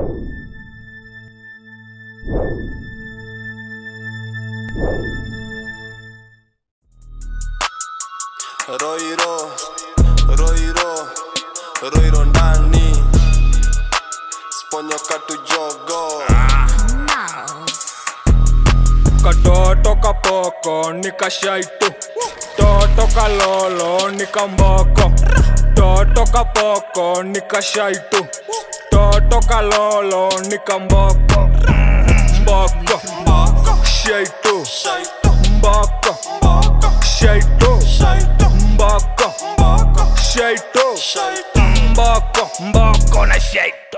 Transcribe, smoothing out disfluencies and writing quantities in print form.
Roiro ndani Sponyoka tu jogo Katoto kapoko nikashaitu Toto kalolo nikamboko Toto kapoko nikashaitu Toto kalolo nikamboko Mboko Shaitu Mboko Shaitu Mboko Shaitu Mboko na shaitu